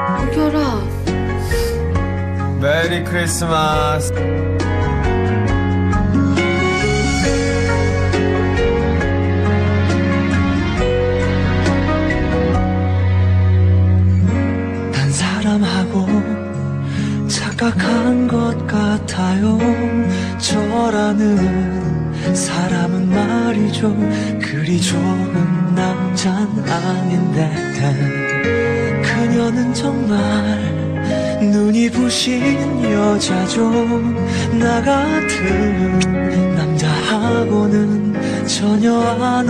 별아. 메리 크리스마스. 난 사람하고 착각한 것 같아요. 저라는 사람은 말이죠, 그리 좋은 남잔 아닌데. 그녀는 정말 눈이 부신 여자죠. 나 같은 남자하고는 전혀 안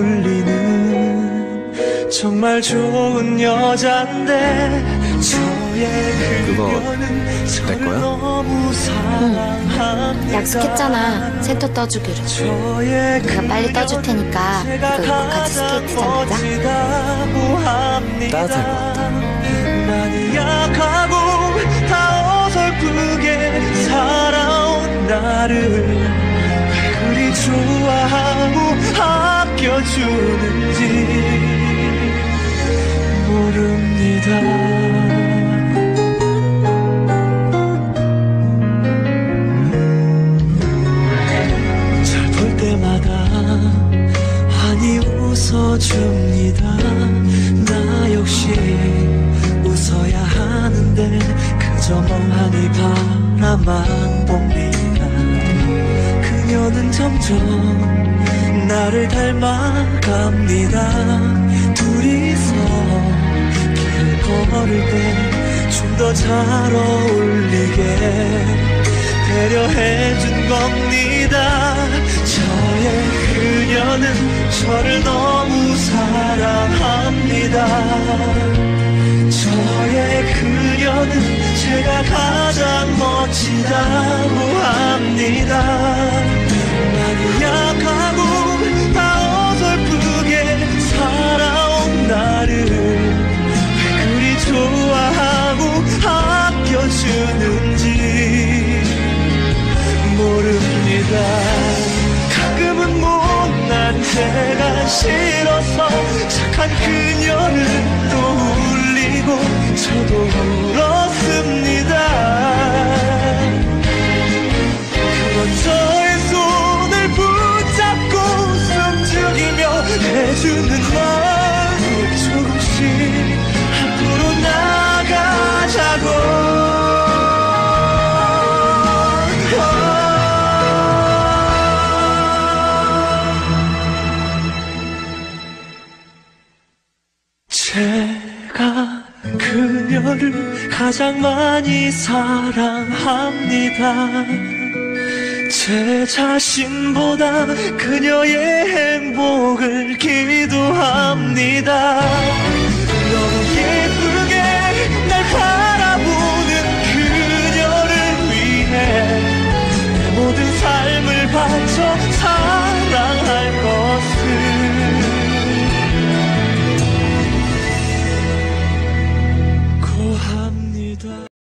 어울리는 정말 좋은 여잔데, 저의 그녀는 저를 너무 사랑합니다. 약속했잖아, 센터 떠주기로. 내가 빨리 떠줄 테니까 이거 입고 같이 스케이트장 가자. 따뜻할 것 같다. 많이 약하고 다 어설프게 살아온 나를 왜 그리 좋아하고 아껴주는지 모릅니다. 잘 볼 때마다 환히 웃어줍니다. 나 역시 웃어야 하는데 그저 멍하니 바라만 봅니다. 그녀는 점점 나를 닮아갑니다. 둘이서 길을 걸을 때 좀 더 잘 어울리게 배려해준 겁니다. 저의 그녀는 저를 너무 사랑합니다. 저의 그녀는 제가 가장 멋지다고 합니다. 많이 약하고 다 어설프게 살아온 나를 왜 그리 좋아하고 아껴주는지 모릅니다. 가끔은 못난 제가 싫어서 착한 그녀를 떠올리고 저도 울었습니다. 그런 저의 손을 붙잡고 숨죽이며 해주는 말 조금씩 앞으로 나가자고. 제가 그녀를 가장 많이 사랑합니다. 제 자신보다 그녀의 행복을 기도합니다. 너무 예쁘게